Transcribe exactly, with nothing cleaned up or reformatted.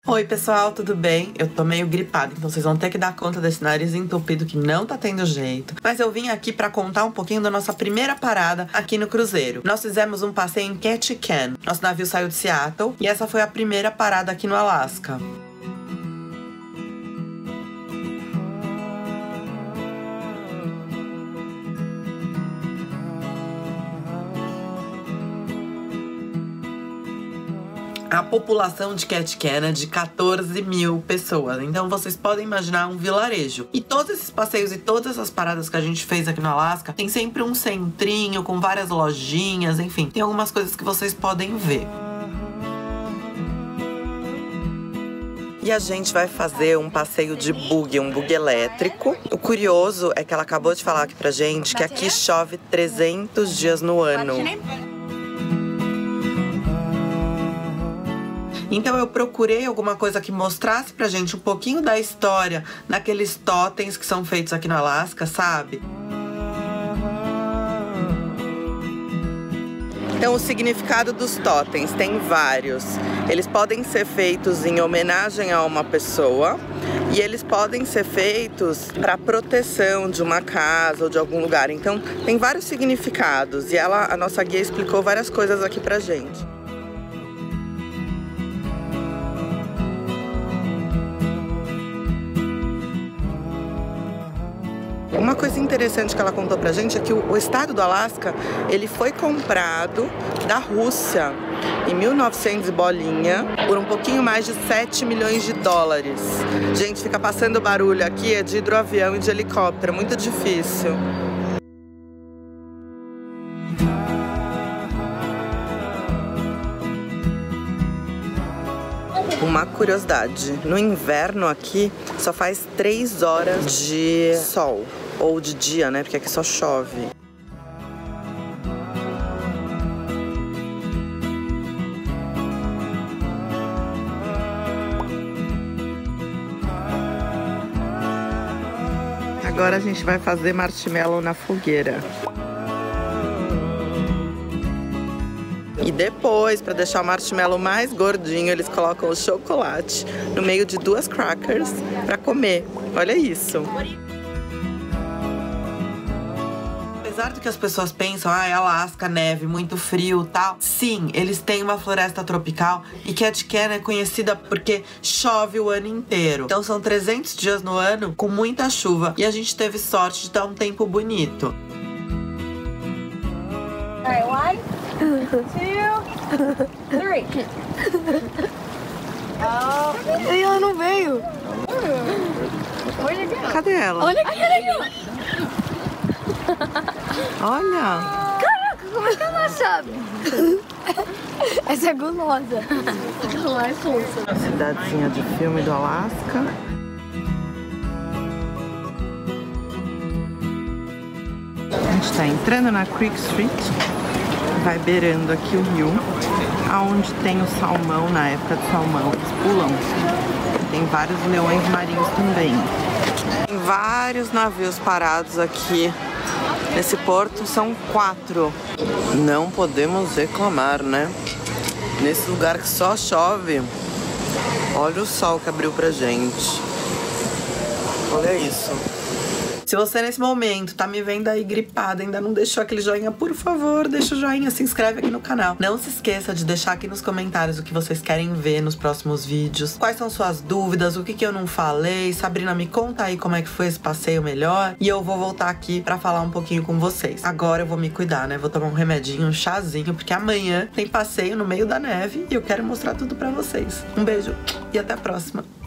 Oi pessoal, tudo bem? Eu tô meio gripada, então vocês vão ter que dar conta desse nariz entupido que não tá tendo jeito. Mas eu vim aqui pra contar um pouquinho da nossa primeira parada aqui no cruzeiro. Nós fizemos um passeio em Ketchikan. Nosso navio saiu de Seattle e essa foi a primeira parada aqui no Alasca. A população de Ketchikan é de quatorze mil pessoas, então vocês podem imaginar um vilarejo. E todos esses passeios e todas essas paradas que a gente fez aqui no Alasca, tem sempre um centrinho com várias lojinhas, enfim. Tem algumas coisas que vocês podem ver. E a gente vai fazer um passeio de buggy, um buggy elétrico. O curioso é que ela acabou de falar aqui pra gente que aqui chove trezentos dias no ano. Então eu procurei alguma coisa que mostrasse pra gente um pouquinho da história naqueles totens que são feitos aqui no Alasca, sabe? Então o significado dos totens tem vários. Eles podem ser feitos em homenagem a uma pessoa e eles podem ser feitos para proteção de uma casa ou de algum lugar. Então tem vários significados e ela, a nossa guia explicou várias coisas aqui pra gente. Uma coisa interessante que ela contou pra gente é que o, o estado do Alasca, ele foi comprado da Rússia em mil e novecentos e bolinha por um pouquinho mais de sete milhões de dólares. Gente, fica passando barulho aqui, é de hidroavião e de helicóptero, muito difícil. Uma curiosidade, no inverno aqui só faz três horas de sol, ou de dia, né, porque aqui só chove. Agora a gente vai fazer marshmallow na fogueira. E depois, para deixar o marshmallow mais gordinho, eles colocam o chocolate no meio de duas crackers para comer. Olha isso! Apesar do que as pessoas pensam, ah, é Alasca, neve, muito frio, tal. Sim, eles têm uma floresta tropical e Ketchikan é conhecida porque chove o ano inteiro. Então são trezentos dias no ano com muita chuva e a gente teve sorte de dar um tempo bonito. Alright, one, two, three. Oh. E ela não veio. Cadê ela? Olha que legal. Olha! Caraca, como é que ela sabe? Essa é gulosa. Ela é fofa. Cidadezinha de filme do Alasca. A gente tá entrando na Creek Street, vai beirando aqui o rio, aonde tem o salmão, na época do salmão, eles pulam. Tem vários leões marinhos também. Tem vários navios parados aqui nesse porto, são quatro. Não podemos reclamar, né? Nesse lugar que só chove, olha o sol que abriu pra gente. Olha isso. Se você nesse momento tá me vendo aí gripada, ainda não deixou aquele joinha, por favor, deixa o joinha, se inscreve aqui no canal. Não se esqueça de deixar aqui nos comentários o que vocês querem ver nos próximos vídeos. Quais são suas dúvidas, o que que eu não falei. Sabrina, me conta aí como é que foi esse passeio melhor. E eu vou voltar aqui pra falar um pouquinho com vocês. Agora eu vou me cuidar, né? Vou tomar um remedinho, um chazinho, porque amanhã tem passeio no meio da neve e eu quero mostrar tudo pra vocês. Um beijo e até a próxima.